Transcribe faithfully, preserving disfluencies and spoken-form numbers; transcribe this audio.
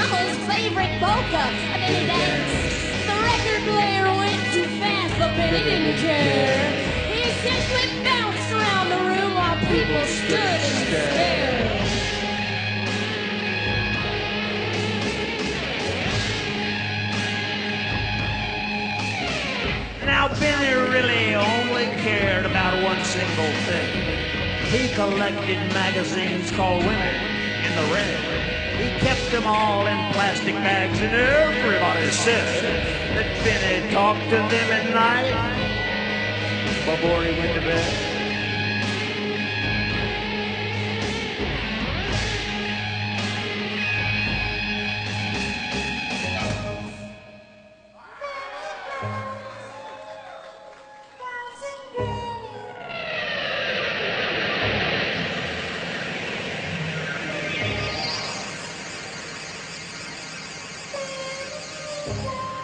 mama's favorite polka. And then he danced. The record player went too fast, but Benny didn't care. He simply bounced around the room while people stood and stared. Now Benny really only cared about one single thing. He collected magazines called Women in the Red. He kept them all in plastic bags, and everybody said that Benny talked to them at night before he went to bed. Yeah.